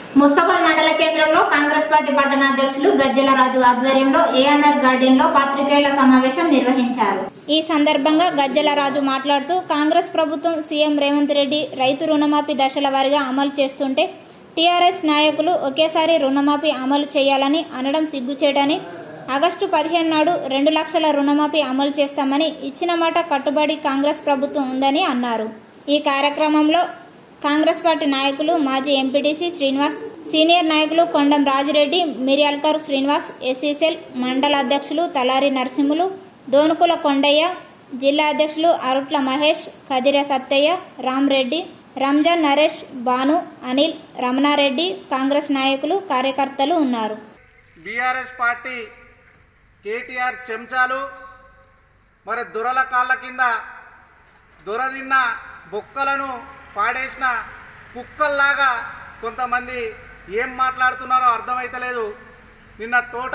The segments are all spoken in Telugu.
ముస్తాబాద్ మండల కేంద్రంలో కాంగ్రెస్ పార్టీ పట్టణ అధ్యక్షులు గజ్జల రాజు ఆధ్వర్యంలో ఏఎన్ఆర్ గార్డెన్ లో పాత్రికేయుల సమావేశం నిర్వహించారు. ఈ సందర్భంగా గజ్జల రాజు మాట్లాడుతూ కాంగ్రెస్ ప్రభుత్వం సీఎం రేవంత్ రెడ్డి రైతు రుణమాఫీ దశల వారీగా అమలు చేస్తుంటే టీఆర్ఎస్ నాయకులు ఒకేసారి రుణమాఫీ అమలు చేయాలని అనడం సిగ్గుచేటని, ఆగస్టు 15 నాడు 2 లక్షల రుణమాఫీ అమలు చేస్తామని ఇచ్చిన మాట కట్టుబడి కాంగ్రెస్ ప్రభుత్వం ఉందని అన్నారు. ఈ కార్యక్రమంలో కాంగ్రెస్ పార్టీ నాయకులు మాజీ ఎంపీటీసీ శ్రీనివాస్, సీనియర్ నాయకులు కొండం రాజిరెడ్డి, మిర్యాల్కర్ శ్రీనివాస్, ఎస్సీసెల్ మండల అధ్యక్షులు తలారి నరసింహులు, దోనుకుల కొండయ్య, జిల్లా అధ్యక్షులు అరుట్ల మహేష్, కదిర సత్తయ్య, రామ్రెడ్డి, రంజాన్ నరేష్, భాను, అనిల్, రమణారెడ్డి, కాంగ్రెస్ నాయకులు కార్యకర్తలు ఉన్నారు. బీఆర్ఎస్ పార్టీ కేటీఆర్ చెంచాలు మరి దొరల కాళ్ళ కింద దొరదిన్న బొక్కలను పాడేసిన కుక్కల్లాగా కొంతమంది ఏం మాట్లాడుతున్నారో అర్థమైతలేదు. నిన్న తోట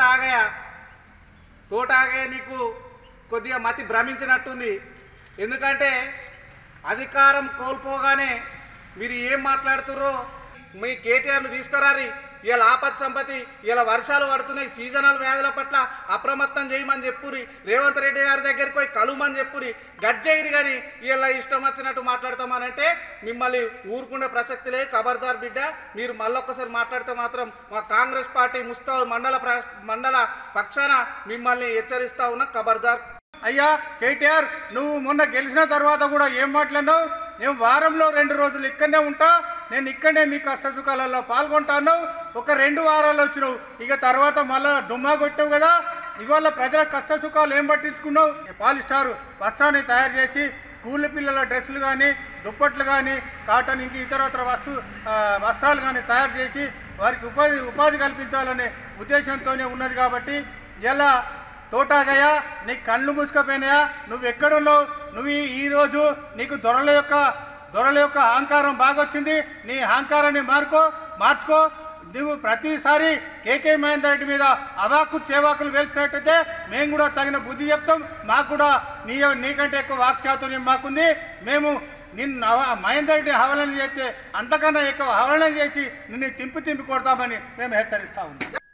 ఆగే నీకు కొద్దిగా మతి భ్రమించినట్టుంది. ఎందుకంటే అధికారం కోల్పోగానే మీరు ఏం మాట్లాడుతున్నారో మీ కేటీఆర్ను తీసుకురారి. ఇలా ఆపత్ సంపత్తి, ఇలా వర్షాలు పడుతున్నాయి, సీజనల్ వ్యాధుల పట్ల అప్రమత్తం చేయమని చెప్పురి, రేవంత్ రెడ్డి గారి దగ్గరికి పోయి కలుమని చెప్పురి, గజ్జయిరి కానీ ఇలా ఇష్టం వచ్చినట్టు మాట్లాడతామనంటే మిమ్మల్ని ఊరుకునే ప్రసక్తి లేదు. ఖబర్దార్ బిడ్డ, మీరు మళ్ళొక్కసారి మాట్లాడితే మాత్రం మా కాంగ్రెస్ పార్టీ ముస్తాబాద్ మండల పక్షాన మిమ్మల్ని హెచ్చరిస్తా ఉన్న ఖబర్దార్. అయ్యా కేటీఆర్, నువ్వు మొన్న గెలిచిన తర్వాత కూడా ఏం మాట్లాడినావు? నేను వారంలో 2 రోజులు ఇక్కడనే ఉంటా, నేను ఇక్కడనే మీ కష్ట సుఖాలలో పాల్గొంటాను. ఒక 2 వారాలు వచ్చినావు, ఇక తర్వాత మళ్ళా డుమ్మా కొట్టావు కదా. ఇవాళ ప్రజల కష్ట సుఖాలు ఏం పట్టించుకున్నావు? పాలిస్టార్ వస్త్రాన్ని తయారు చేసి స్కూల్ పిల్లల డ్రెస్సులు కానీ, దుప్పట్లు కానీ, కాటన్ ఇంక ఇతరత్ర వస్త్రాలు కానీ తయారు చేసి వారికి ఉపాధి కల్పించాలనే ఉద్దేశంతోనే ఉన్నది. కాబట్టి ఇలా తోటాగయా, నీ కళ్ళు మూసుకపోయినాయా? నువ్వు ఎక్కడున్నావు? నువ్వు ఈరోజు నీకు దొరల యొక్క అహంకారం బాగొచ్చింది. నీ అహంకారాన్ని మార్చుకో. నువ్వు ప్రతిసారి కేకే మహేందర్ రెడ్డి మీద అవాకు చేవాకులు వేల్చినట్టయితే మేము కూడా తగిన బుద్ధి చెప్తాం. మాకు కూడా నీకంటే ఎక్కువ వాక్చాతుర్యం మాకుంది. మేము నిన్ను మహేందర్ రెడ్డి హవలన చేస్తే అంతకన్నా ఎక్కువ హవలన చేసి నిన్ను తింపి కొడతామని మేము హెచ్చరిస్తా ఉన్నాం.